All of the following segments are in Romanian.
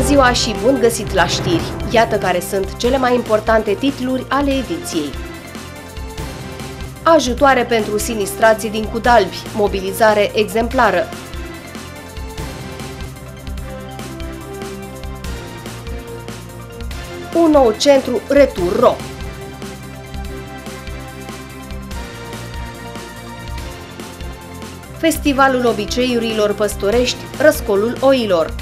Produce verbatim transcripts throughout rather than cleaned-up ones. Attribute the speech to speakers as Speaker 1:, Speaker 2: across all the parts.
Speaker 1: ziua și bun găsit la știri! Iată care sunt cele mai importante titluri ale ediției. Ajutoare pentru sinistrații din Cudalbi, mobilizare exemplară. Un nou centru Retur Ro. Festivalul obiceiurilor păstorești, Răscolul Oilor.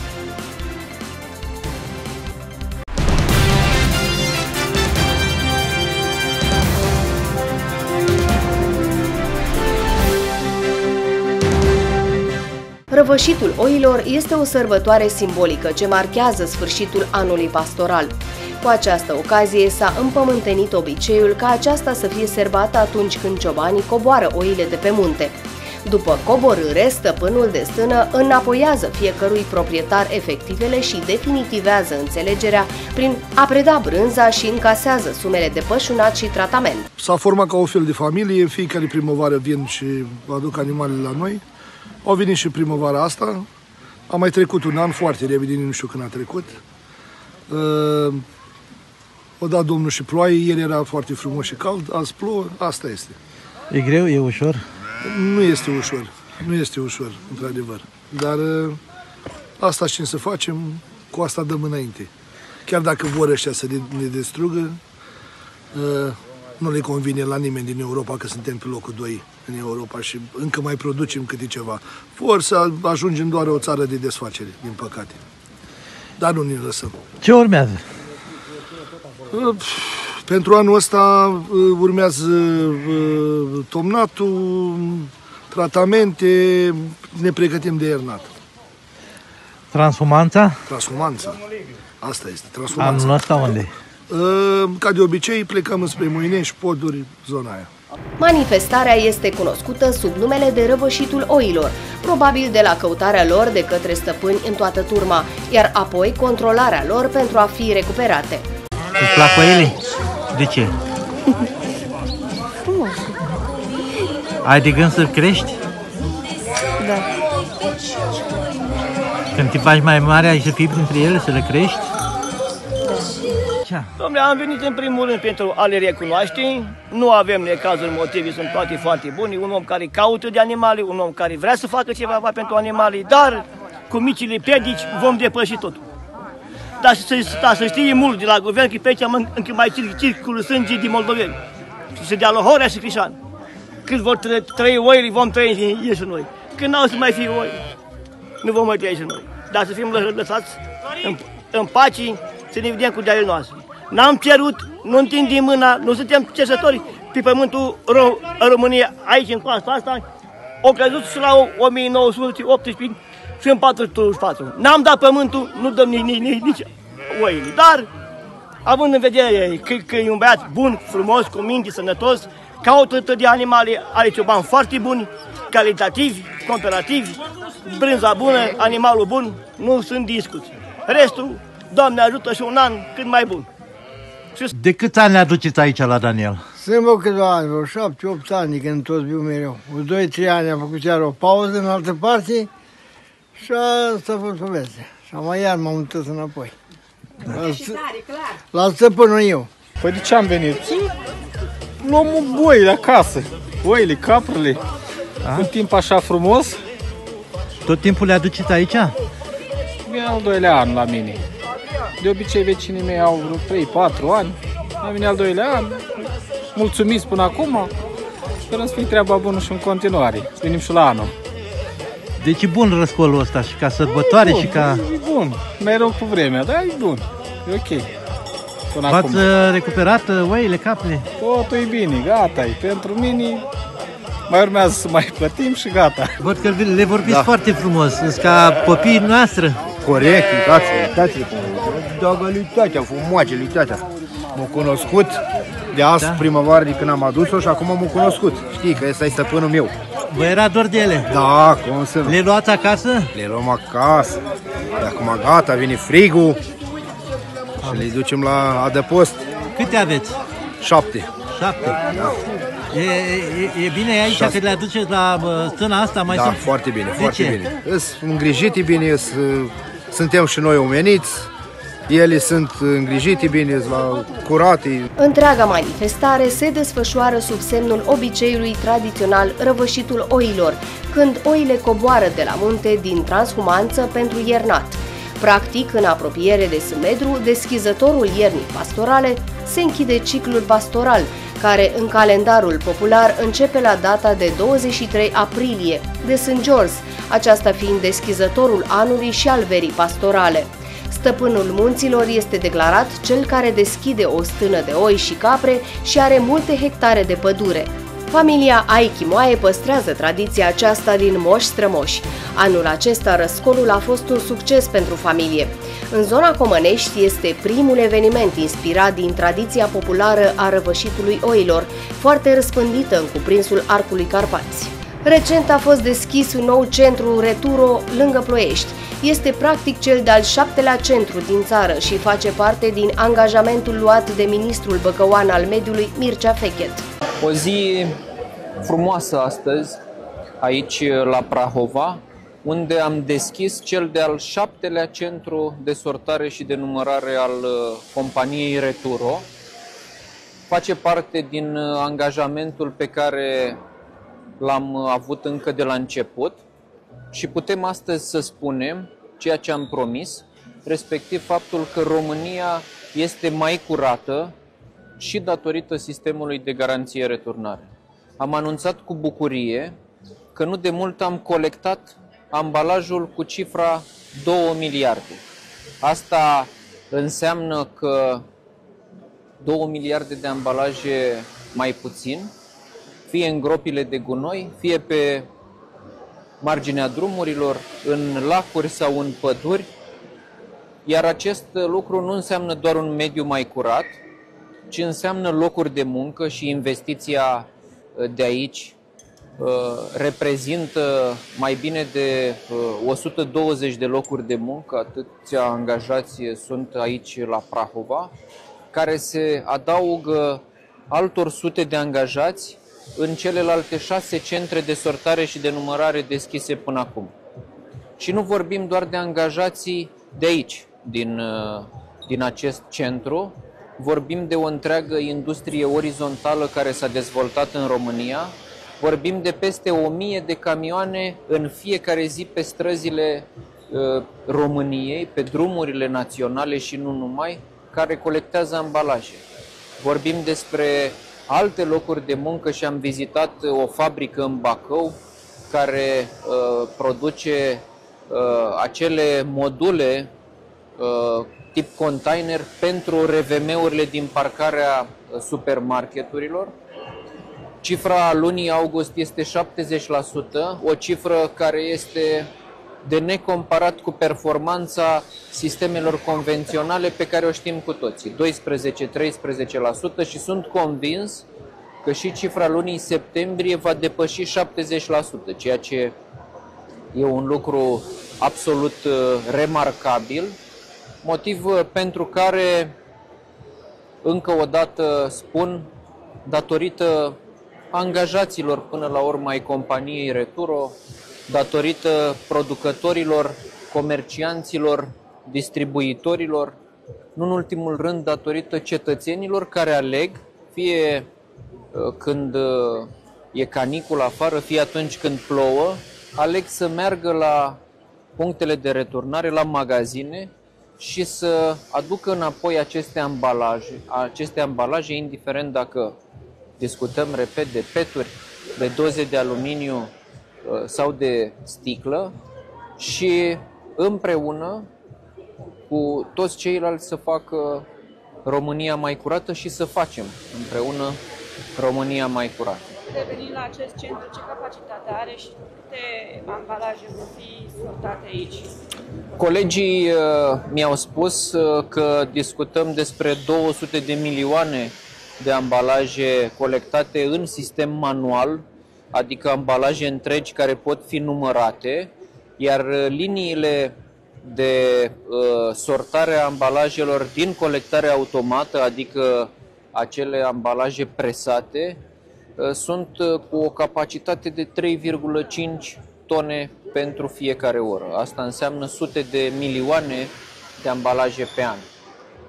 Speaker 1: Răvășitul oilor este o sărbătoare simbolică ce marchează sfârșitul anului pastoral. Cu această ocazie s-a împământenit obiceiul ca aceasta să fie sărbată atunci când ciobanii coboară oile de pe munte. După coborâre, stăpânul de stână înapoiază fiecărui proprietar efectivele și definitivează înțelegerea prin a preda brânza și încasează sumele de pășunat și tratament.
Speaker 2: S-a format ca o fel de familie, în fiecare primăvară vin și aduc animalele la noi. Au venit și primăvara asta, a mai trecut un an foarte repede, nu știu când a trecut. Uh, o dat Domnul și ploaie, ieri era foarte frumos și cald, azi plouă, asta este.
Speaker 3: E greu, e ușor?
Speaker 2: Nu este ușor, nu este ușor, într-adevăr. Dar uh, asta știm să facem, cu asta dăm înainte. Chiar dacă vor ăștia să ne destrugă, uh, nu le convine la nimeni din Europa că suntem pe locul doi în Europa și încă mai producem câte ceva. Vor să ajungem doar o țară de desfacere, din păcate. Dar nu ne lăsăm.
Speaker 3: Ce urmează?
Speaker 2: Pentru anul ăsta urmează tomnatul, tratamente, ne pregătim de iernat.
Speaker 3: Transhumanța?
Speaker 2: Transhumanța. Asta este, transhumanța.
Speaker 3: Anul ăsta unde?
Speaker 2: Ca de obicei, plecăm înspre Moinești, Poduri, zona aia.
Speaker 1: Manifestarea este cunoscută sub numele de Răvășitul Oilor, probabil de la căutarea lor de către stăpâni în toată turma, iar apoi controlarea lor pentru a fi recuperate.
Speaker 3: Îți plac oile? De ce?
Speaker 4: Frumos.
Speaker 3: Ai de gând să crești?
Speaker 4: Da.
Speaker 3: Când te faci mai mare, ai să fii printre ele, să le crești?
Speaker 5: Dom'le, am venit în primul rând pentru a le recunoaște, nu avem necazuri, motive, sunt toate foarte bune, un om care caută de animale, un om care vrea să facă ceva pentru animale, dar cu micile piedici vom depăși totul. Dar să, da, să știe mult de la guvern că pe aici încă mai circulă sânge de moldoveni și se dea la Horea și Crișan. Cât vor trăi oile, vom trăi ei și noi. Când n-au să mai fie oi, nu vom mai trăi și noi. Dar să fim lăsați în, în pace, să ne vedem cu de-ale noastre. N-am cerut, nu întindem mâna, nu suntem cerșători pe pământul Ro în România, aici în coasta asta, au căzut și la o mie nouă sute optsprezece și în patru sute patru. N-am dat pământul, nu dăm nici, nici, nici, nici oile. Dar, având în vedere că, că e un băiat bun, frumos, cu minte, sănătos, caută de animale, are ciobani foarte buni, calitativi, comparativi, brânza bună, animalul bun, nu sunt discuții. Restul, Doamne ajută și un an cât mai bun.
Speaker 3: De câți ani le aduceți aici la Daniel?
Speaker 6: Sunt vreo câțiva ani, vreo șapte, opt ani, când tot viu mereu. Cu doi trei ani am făcut iar o pauză în altă parte și asta a fost povestea. Și mai iar m-am întors înapoi. Da. La, la stăpânul eu.
Speaker 7: Păi de ce am venit? Luăm boi acasă, oile, caprele, în timp așa frumos.
Speaker 3: Tot timpul le aduceți aici?
Speaker 7: Vine al doilea an la mine. De obicei vecinii mei au vreo trei patru ani. La mine al doilea an. Mulțumiți până acum. Sperăm să fie treaba bună și în continuare. Venim și la anul.
Speaker 3: Deci e bun răscolul ăsta și ca sărbătoare
Speaker 7: bun,
Speaker 3: și ca...
Speaker 7: E bun. Mereu cu vremea, dar e bun. E ok.
Speaker 3: V-ați recuperat oile, caprele?
Speaker 7: Totul e bine, gata e. Pentru mine mai urmează să mai plătim și gata.
Speaker 3: Văd că le vorbiți da. foarte frumos. Sunt ca copiii noastre.
Speaker 8: Corect, uitați, uitați-le cum dogalitatea, frumoacelitatea. M-a cunoscut de azi da? primăvară de când am adus-o și acum m-a cunoscut. Știi că ăsta e stăpânul meu.
Speaker 3: Vă era dor de ele?
Speaker 8: Da, cum să...
Speaker 3: Le luați acasă?
Speaker 8: Le luăm acasă. De acum gata, vine frigul și le ducem la adăpost.
Speaker 3: Câte aveți?
Speaker 8: Șapte.
Speaker 3: Șapte? Da. E, e, e bine aici că le aduceți la stâna asta? Mai
Speaker 8: da,
Speaker 3: sunt...
Speaker 8: foarte bine,
Speaker 3: de
Speaker 8: foarte
Speaker 3: ce?
Speaker 8: bine. Sunt îngrijite bine, suntem și noi omeniți. ele sunt îngrijite bine, sunt curate.
Speaker 1: Întreaga manifestare se desfășoară sub semnul obiceiului tradițional răvășitul oilor, când oile coboară de la munte din transhumanță pentru iernat. Practic, în apropiere de Sâmedru, deschizătorul iernii pastorale, se închide ciclul pastoral, care în calendarul popular începe la data de douăzeci și trei aprilie, de Sfânt George, aceasta fiind deschizătorul anului și al verii pastorale. Stăpânul munților este declarat cel care deschide o stână de oi și capre și are multe hectare de pădure. Familia Aichimoae păstrează tradiția aceasta din moși strămoși. Anul acesta răscolul a fost un succes pentru familie. În zona Comănești este primul eveniment inspirat din tradiția populară a răvășitului oilor, foarte răspândită în cuprinsul Arcului Carpați. Recent a fost deschis un nou centru Returo lângă Ploiești. Este practic cel de-al șaptelea centru din țară și face parte din angajamentul luat de ministrul băcăuan al mediului Mircea Fechet.
Speaker 4: O zi frumoasă astăzi, aici la Prahova, unde am deschis cel de-al șaptelea centru de sortare și de numărare al companiei Returo. Face parte din angajamentul pe care l-am avut încă de la început și putem astăzi să spunem ceea ce am promis, respectiv faptul că România este mai curată și datorită sistemului de garanție returnare. Am anunțat cu bucurie că nu de mult am colectat ambalajul cu cifra două miliarde. Asta înseamnă că două miliarde de ambalaje mai puțin, fie în gropile de gunoi, fie pe marginea drumurilor, în lacuri sau în păduri, iar acest lucru nu înseamnă doar un mediu mai curat, ci înseamnă locuri de muncă și investiția de aici reprezintă mai bine de o sută douăzeci de locuri de muncă, atâția angajați sunt aici la Prahova, care se adaugă altor sute de angajați în celelalte șase centre de sortare și de numărare deschise până acum. Și nu vorbim doar de angajații de aici, din, din acest centru, vorbim de o întreagă industrie orizontală care s-a dezvoltat în România, vorbim de peste o mie de camioane în fiecare zi pe străzile uh, României, pe drumurile naționale și nu numai, care colectează ambalaje. Vorbim despre alte locuri de muncă și am vizitat o fabrică în Bacău care uh, produce uh, acele module uh, tip container pentru R V M-urile din parcarea supermarketurilor. Cifra lunii august este șaptezeci la sută, o cifră care este de necomparat cu performanța sistemelor convenționale pe care o știm cu toții, doisprezece la treisprezece la sută, și sunt convins că și cifra lunii septembrie va depăși șaptezeci la sută, ceea ce e un lucru absolut remarcabil, motiv pentru care, încă o dată spun, datorită angajaților până la urmă ai companiei Returo, datorită producătorilor, comercianților, distribuitorilor, nu în ultimul rând datorită cetățenilor care aleg, fie când e canicul afară, fie atunci când plouă, aleg să meargă la punctele de returnare, la magazine și să aducă înapoi aceste ambalaje, aceste ambalaje, indiferent dacă discutăm, repet, de peturi, de doze de aluminiu sau de sticlă, și împreună cu toți ceilalți să facă România mai curată și să facem împreună România mai curată.
Speaker 9: Revenind la acest centru, ce capacitate are și câte ambalaje vor fi sortate aici?
Speaker 4: Colegii uh, mi-au spus uh, că discutăm despre două sute de milioane de ambalaje colectate în sistem manual, adică ambalaje întregi care pot fi numărate, iar liniile de uh, sortare a ambalajelor din colectare automată, adică acele ambalaje presate, uh, sunt uh, cu o capacitate de trei virgulă cinci tone pentru fiecare oră. Asta înseamnă sute de milioane de ambalaje pe an.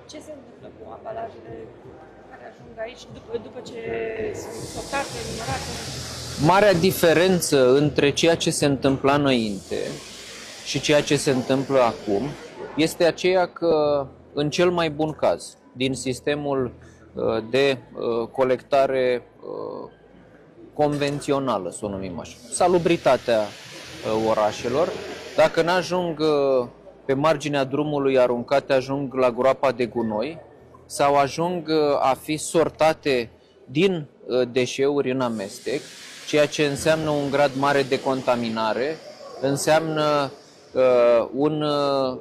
Speaker 9: Ce se întâmplă cu ambalajele care ajung aici după, după ce sunt sortate, numărate?
Speaker 4: Marea diferență între ceea ce se întâmpla înainte și ceea ce se întâmplă acum este aceea că, în cel mai bun caz, din sistemul de colectare convențională, să o numim așa, salubritatea orașelor, dacă n-ajung pe marginea drumului aruncate, ajung la groapa de gunoi sau ajung a fi sortate din deșeuri în amestec, ceea ce înseamnă un grad mare de contaminare, înseamnă uh, un, uh,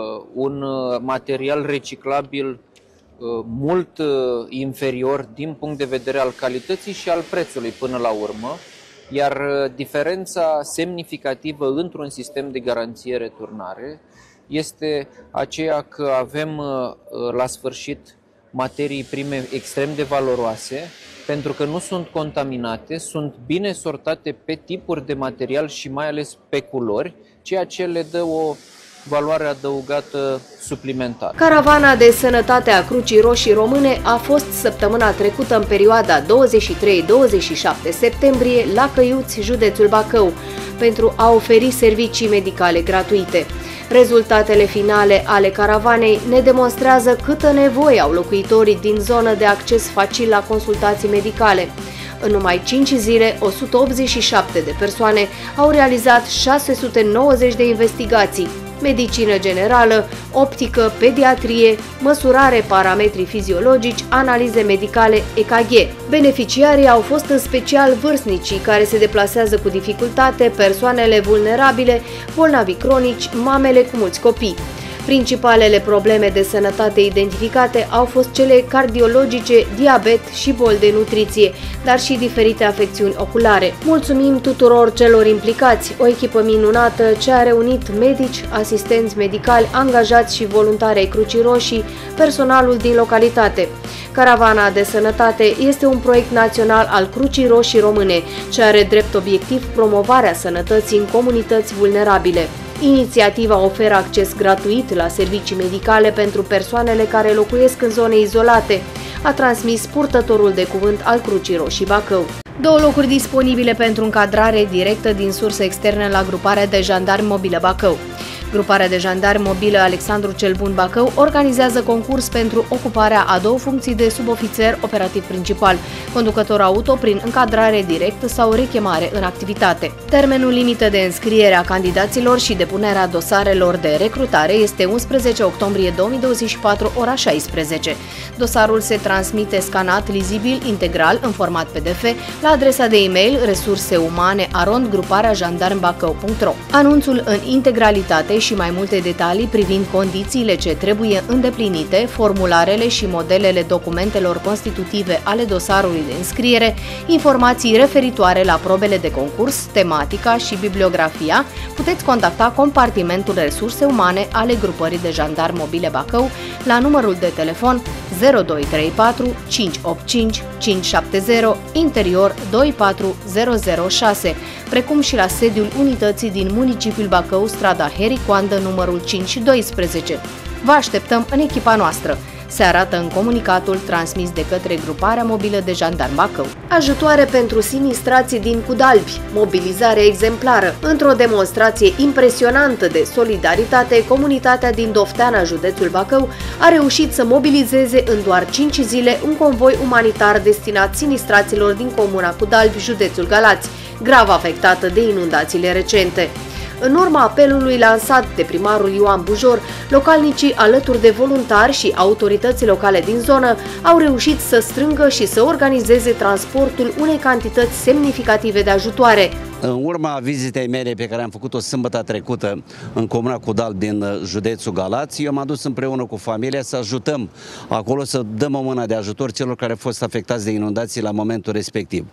Speaker 4: un material reciclabil uh, mult uh, inferior din punct de vedere al calității și al prețului până la urmă, iar uh, diferența semnificativă într-un sistem de garanție-returnare este aceea că avem uh, la sfârșit materii prime extrem de valoroase, pentru că nu sunt contaminate, sunt bine sortate pe tipuri de material și mai ales pe culori, ceea ce le dă o valoare adăugată suplimentară.
Speaker 1: Caravana de sănătate a Crucii Roșii Române a fost săptămâna trecută în perioada douăzeci și trei douăzeci și șapte septembrie la Căiuți, județul Bacău, pentru a oferi servicii medicale gratuite. Rezultatele finale ale caravanei ne demonstrează câtă nevoie au locuitorii din zonă de acces facil la consultații medicale. În numai cinci zile, o sută optzeci și șapte de persoane au realizat șase sute nouăzeci de investigații, medicină generală, optică, pediatrie, măsurare parametri fiziologici, analize medicale E K G. Beneficiarii au fost în special vârstnicii care se deplasează cu dificultate, persoanele vulnerabile, bolnavi cronici, mamele cu mulți copii. Principalele probleme de sănătate identificate au fost cele cardiologice, diabet și boli de nutriție, dar și diferite afecțiuni oculare. Mulțumim tuturor celor implicați, o echipă minunată ce a reunit medici, asistenți medicali, angajați și voluntari ai Crucii Roșii, personalul din localitate. Caravana de sănătate este un proiect național al Crucii Roșii Române, ce are drept obiectiv promovarea sănătății în comunități vulnerabile. Inițiativa oferă acces gratuit la servicii medicale pentru persoanele care locuiesc în zone izolate, a transmis purtătorul de cuvânt al Crucii Roșii Bacău. Două locuri disponibile pentru încadrare directă din surse externe la gruparea de jandarmi mobilă Bacău. Gruparea de jandarmi mobilă Alexandru cel Bun Bacău organizează concurs pentru ocuparea a două funcții de subofițer operativ principal, conducător auto prin încadrare directă sau rechemare în activitate. Termenul limită de înscriere a candidaților și depunerea dosarelor de recrutare este unsprezece octombrie două mii douăzeci și patru, ora șaisprezece. Dosarul se transmite scanat, lizibil, integral, în format P D F, la adresa de e-mail resurseumane arond gruparea jandarm bacău punct ro. Anunțul în integralitate și mai multe detalii privind condițiile ce trebuie îndeplinite, formularele și modelele documentelor constitutive ale dosarului de înscriere, informații referitoare la probele de concurs, tematica și bibliografia, puteți contacta compartimentul resurse umane ale grupării de jandarmi mobile Bacău la numărul de telefon zero doi trei patru cinci opt cinci cinci șapte zero, interior doi patru zero zero șase, precum și la sediul unității din municipiul Bacău, strada Heri Coandă, numărul cinci doisprezece. Vă așteptăm în echipa noastră, se arată în comunicatul transmis de către Gruparea Mobilă de Jandarmi Bacău. Ajutoare pentru sinistrații din Cudalbi, mobilizare exemplară. Într-o demonstrație impresionantă de solidaritate, comunitatea din Dofteana, județul Bacău, a reușit să mobilizeze în doar cinci zile un convoi umanitar destinat sinistraților din comuna Cudalbi, județul Galați, grav afectată de inundațiile recente. În urma apelului lansat de primarul Ioan Bujor, localnicii, alături de voluntari și autorități locale din zonă, au reușit să strângă și să organizeze transportul unei cantități semnificative de ajutoare.
Speaker 10: În urma vizitei mele pe care am făcut-o sâmbătă trecută în comuna Cudalbi din județul Galați, eu m-am dus împreună cu familia să ajutăm acolo, să dăm o mână de ajutor celor care au fost afectați de inundații la momentul respectiv.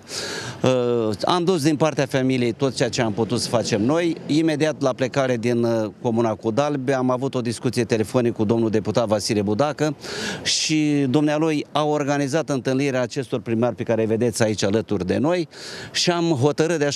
Speaker 10: Am dus din partea familiei tot ceea ce am putut să facem noi. Imediat la plecare din comuna Cudalbi am avut o discuție telefonică cu domnul deputat Vasile Budacă și dumnealui a organizat întâlnirea acestor primari pe care îi vedeți aici alături de noi și am hotărât de așa natură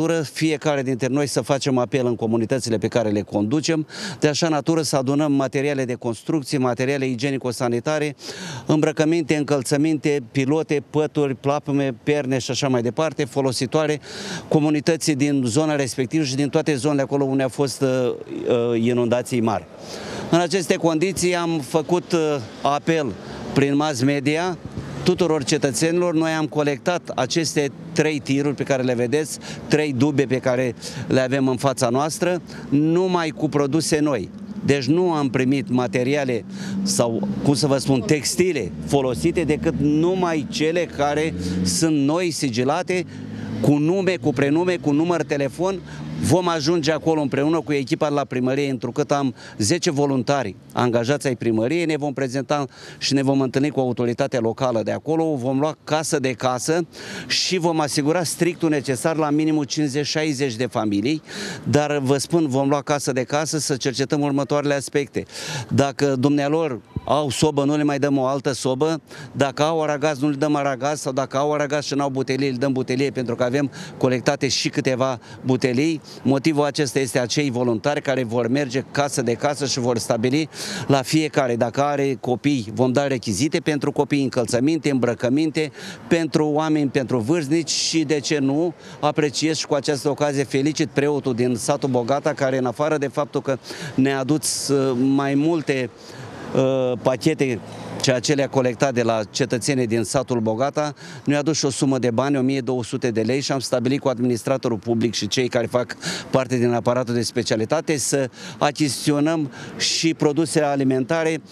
Speaker 10: natură, fiecare dintre noi să facem apel în comunitățile pe care le conducem, de așa natură să adunăm materiale de construcție, materiale igienico-sanitare, îmbrăcăminte, încălțăminte, pilote, pături, plapme, perne și așa mai departe, folositoare comunității din zona respectivă și din toate zonele acolo unde au fost uh, uh, inundații mari. În aceste condiții am făcut uh, apel prin mass media tuturor cetățenilor. Noi am colectat aceste trei tiruri pe care le vedeți, trei dube pe care le avem în fața noastră, numai cu produse noi. Deci nu am primit materiale sau, cum să vă spun, textile folosite, decât numai cele care sunt noi, sigilate, cu nume, cu prenume, cu număr telefon. Vom ajunge acolo împreună cu echipa la primărie, întrucât am zece voluntari angajați ai primăriei, ne vom prezenta și ne vom întâlni cu autoritatea locală de acolo, vom lua casă de casă și vom asigura strictul necesar la minimum cincizeci șaizeci de familii, dar vă spun, vom lua casă de casă să cercetăm următoarele aspecte. Dacă dumnealor au sobă, nu le mai dăm o altă sobă, dacă au aragaz, nu le dăm aragaz, sau dacă au aragaz și nu au butelie, le dăm butelie, pentru că avem colectate și câteva butelii. Motivul acesta este acei voluntari care vor merge casă de casă și vor stabili la fiecare, dacă are copii, vom da rechizite pentru copii, încălțăminte, îmbrăcăminte, pentru oameni, pentru vârstnici și, de ce nu, apreciez și cu această ocazie felicit preotul din satul Bogata, care, în afară de faptul că ne-a adus mai multe uh, pachete, ceea ce le-a colectat de la cetățenii din satul Bogata, ne-a adus și o sumă de bani, o mie două sute de lei, și am stabilit cu administratorul public și cei care fac parte din aparatul de specialitate să achiziționăm și produse alimentare.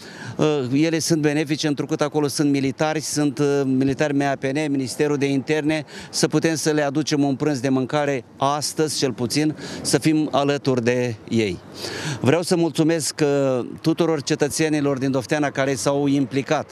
Speaker 10: Ele sunt benefice, întrucât acolo sunt militari, sunt militari M A P N, Ministerul de Interne, să putem să le aducem un prânz de mâncare astăzi, cel puțin, să fim alături de ei. Vreau să mulțumesc tuturor cetățenilor din Dofteana care s-au implicat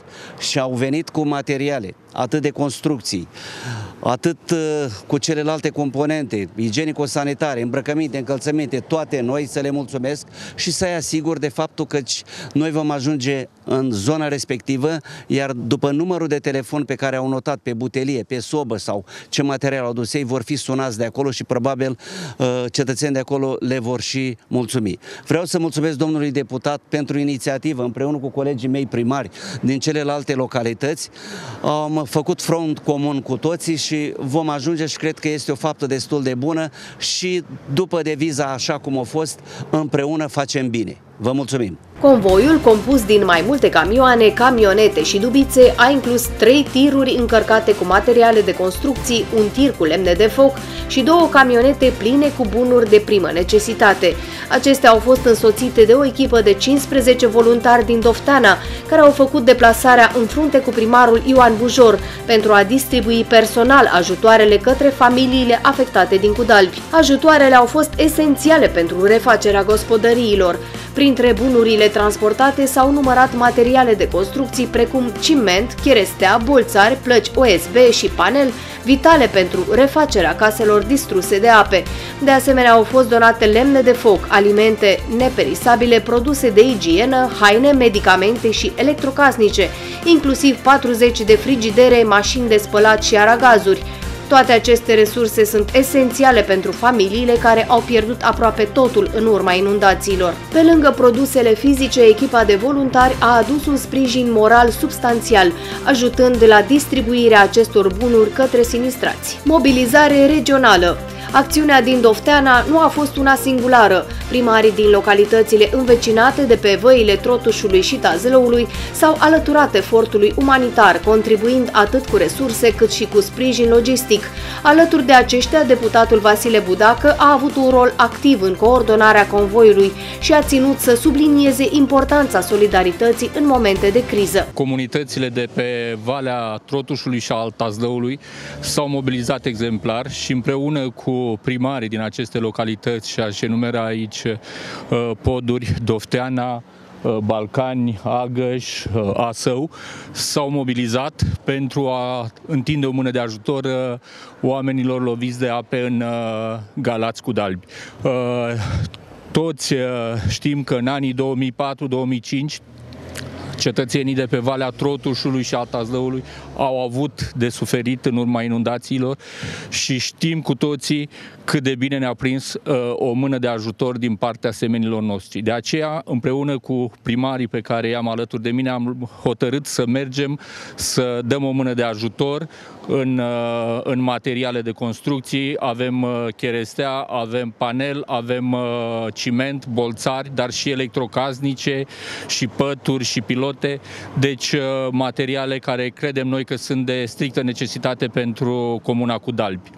Speaker 10: și au venit cu materiale, atât de construcții, atât cu celelalte componente, igienico-sanitare, îmbrăcăminte, încălțăminte, toate noi, să le mulțumesc și să-i asigur de faptul că noi vom ajunge în zona respectivă, iar după numărul de telefon pe care au notat pe butelie, pe sobă sau ce material au dus ei, vor fi sunați de acolo și probabil cetățenii de acolo le vor și mulțumi. Vreau să mulțumesc domnului deputat pentru inițiativă, împreună cu colegii mei primari din celelalte localități. Am făcut front comun cu toții și vom ajunge, și cred că este o faptă destul de bună, și după deviza așa cum a fost, împreună facem bine. Vă mulțumim!
Speaker 1: Convoiul, compus din mai multe camioane, camionete și dubițe, a inclus trei tiruri încărcate cu materiale de construcții, un tir cu lemne de foc și două camionete pline cu bunuri de primă necesitate. Acestea au fost însoțite de o echipă de cincisprezece voluntari din Dofteana, care au făcut deplasarea în frunte cu primarul Ioan Bujor pentru a distribui personal ajutoarele către familiile afectate din Cudalbi. Ajutoarele au fost esențiale pentru refacerea gospodăriilor. Printre bunurile transportate s-au numărat materiale de construcții precum ciment, cherestea, bolțari, plăci O S B și panel, vitale pentru refacerea caselor distruse de ape. De asemenea, au fost donate lemne de foc, alimente neperisabile, produse de igienă, haine, medicamente și electrocasnice, inclusiv patruzeci de frigidere, mașini de spălat și aragazuri. Toate aceste resurse sunt esențiale pentru familiile care au pierdut aproape totul în urma inundațiilor. Pe lângă produsele fizice, echipa de voluntari a adus un sprijin moral substanțial, ajutând la distribuirea acestor bunuri către sinistrați. Mobilizare regională. Acțiunea din Dofteana nu a fost una singulară. Primarii din localitățile învecinate de pe văile Trotușului și Tazălăului s-au alăturat efortului umanitar, contribuind atât cu resurse cât și cu sprijin logistic. Alături de aceștia, deputatul Vasile Budacă a avut un rol activ în coordonarea convoiului și a ținut să sublinieze importanța solidarității în momente de criză.
Speaker 11: Comunitățile de pe Valea Trotușului și al Tazălăului s-au mobilizat exemplar și împreună cu primarii din aceste localități, și aș enumera aici Poduri, Dofteana, Balcani, Agăș, Asău, s-au mobilizat pentru a întinde o mână de ajutor oamenilor loviți de ape în Galați Cudalbi. Toți știm că în anii două mii patru două mii cinci cetățenii de pe Valea Trotușului și a Tazdăului au avut de suferit în urma inundațiilor și știm cu toții cât de bine ne-a prins uh, o mână de ajutor din partea semenilor noștri. De aceea, împreună cu primarii pe care i-am alături de mine, am hotărât să mergem să dăm o mână de ajutor în, uh, în materiale de construcții. Avem uh, cherestea, avem panel, avem uh, ciment, bolțari, dar și electrocasnice și pături și pilote. Deci uh, materiale care credem noi că sunt de strictă necesitate pentru Comuna cu Dalbi.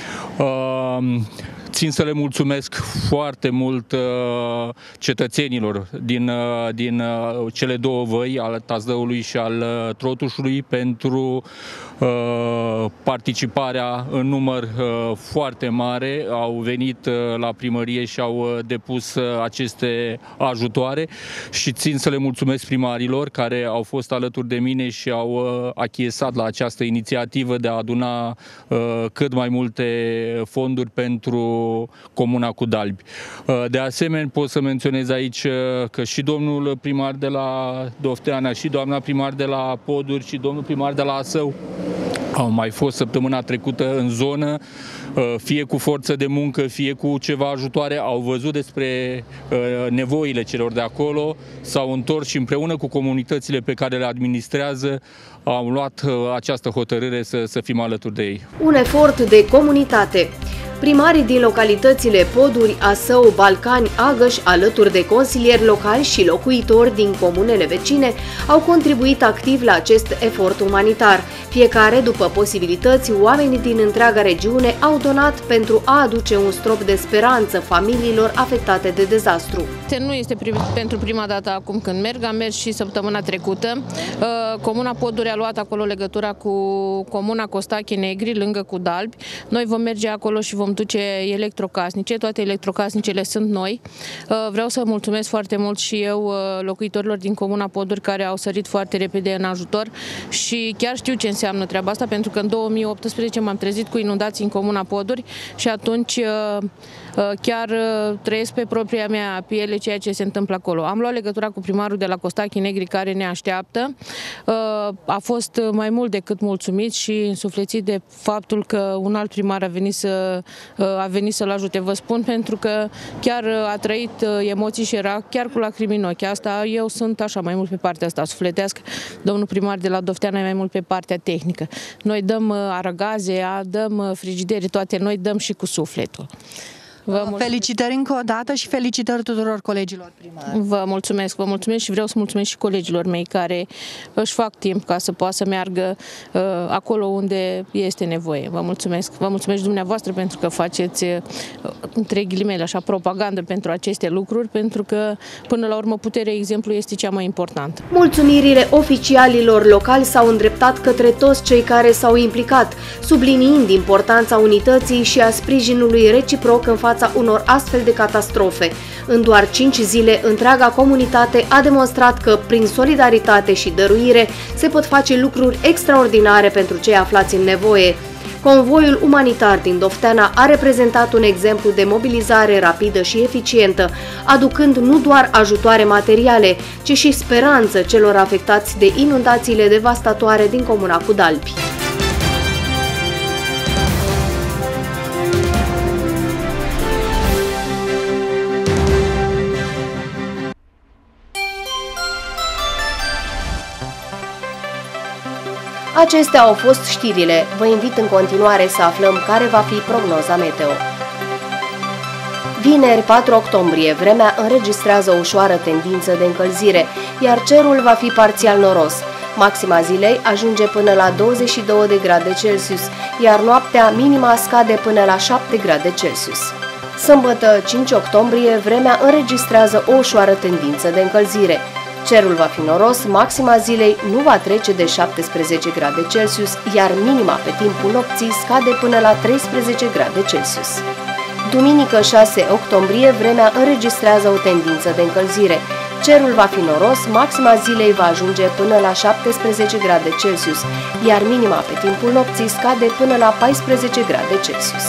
Speaker 11: Uh, Țin să le mulțumesc foarte mult uh, cetățenilor din, uh, din uh, cele două văi, al Tazdăului și al uh, Trotușului, pentru uh, participarea în număr uh, foarte mare. Au venit uh, la primărie și au uh, depus uh, aceste ajutoare și țin să le mulțumesc primarilor care au fost alături de mine și au uh, achiesat la această inițiativă de a aduna uh, cât mai multe fonduri pentru Comuna cu Dalbi. De asemenea, pot să menționez aici că și domnul primar de la Dofteana, și doamna primar de la Poduri, și domnul primar de la Asău au mai fost săptămâna trecută în zonă, fie cu forță de muncă, fie cu ceva ajutoare, au văzut despre nevoile celor de acolo, s-au întors și împreună cu comunitățile pe care le administrează au luat această hotărâre să, să fim alături de ei.
Speaker 1: Un efort de comunitate. Primarii din localitățile Poduri, Asău, Balcani, Agăș, alături de consilieri locali și locuitori din comunele vecine, au contribuit activ la acest efort umanitar. Fiecare, după posibilități, oamenii din întreaga regiune au donat pentru a aduce un strop de speranță familiilor afectate de dezastru.
Speaker 12: Nu este prim, pentru prima dată acum când merg, am mers și săptămâna trecută. Comuna Poduri a luat acolo legătura cu Comuna Costache Negri, lângă cu Dalbi. Noi vom merge acolo și vom duce electrocasnice, toate electrocasnicele sunt noi. Vreau să mulțumesc foarte mult și eu locuitorilor din Comuna Poduri care au sărit foarte repede în ajutor și chiar știu ce înseamnă treaba asta, pentru că în două mii optsprezece m-am trezit cu inundații în Comuna Poduri și atunci chiar trăiesc pe propria mea piele ceea ce se întâmplă acolo. Am luat legătura cu primarul de la Costache Negri care ne așteaptă. A fost mai mult decât mulțumit și însuflețit de faptul că un alt primar a venit să a venit să-l ajute. Vă spun pentru că chiar a trăit emoții și era chiar cu lacrimi în ochi. Asta eu sunt așa mai mult pe partea asta sufletească. Domnul primar de la Dofteana e mai mult pe partea tehnică. Noi dăm aragaze, dăm frigidere, toate noi dăm și cu sufletul.
Speaker 13: Vă felicitări încă o dată și felicitări tuturor colegilor primari.
Speaker 12: Vă mulțumesc, vă mulțumesc și vreau să mulțumesc și colegilor mei care își fac timp ca să poată să meargă uh, acolo unde este nevoie. Vă mulțumesc. Vă mulțumesc dumneavoastră pentru că faceți, uh, între ghilimele, așa, propagandă pentru aceste lucruri, pentru că, până la urmă, puterea exemplu este cea mai importantă.
Speaker 1: Mulțumirile oficialilor locali s-au îndreptat către toți cei care s-au implicat, subliniind importanța unității și a sprijinului reciproc în fața unor astfel de catastrofe. În doar cinci zile, întreaga comunitate a demonstrat că, prin solidaritate și dăruire, se pot face lucruri extraordinare pentru cei aflați în nevoie. Convoiul umanitar din Dofteana a reprezentat un exemplu de mobilizare rapidă și eficientă, aducând nu doar ajutoare materiale, ci și speranță celor afectați de inundațiile devastatoare din Comuna cu Dalbi. Acestea au fost știrile. Vă invit în continuare să aflăm care va fi prognoza meteo. Vineri, patru octombrie, vremea înregistrează o ușoară tendință de încălzire, iar cerul va fi parțial noros. Maxima zilei ajunge până la douăzeci și două de grade Celsius, iar noaptea minima scade până la șapte grade Celsius. Sâmbătă, cinci octombrie, vremea înregistrează o ușoară tendință de încălzire. Cerul va fi noros, maxima zilei nu va trece de șaptesprezece grade Celsius, iar minima pe timpul nopții scade până la treisprezece grade Celsius. Duminică, șase octombrie, vremea înregistrează o tendință de încălzire. Cerul va fi noros, maxima zilei va ajunge până la șaptesprezece grade Celsius, iar minima pe timpul nopții scade până la paisprezece grade Celsius.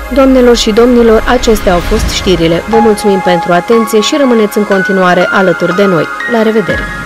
Speaker 1: Doamnelor și domnilor, acestea au fost știrile. Vă mulțumim pentru atenție și rămâneți în continuare alături de noi. La revedere!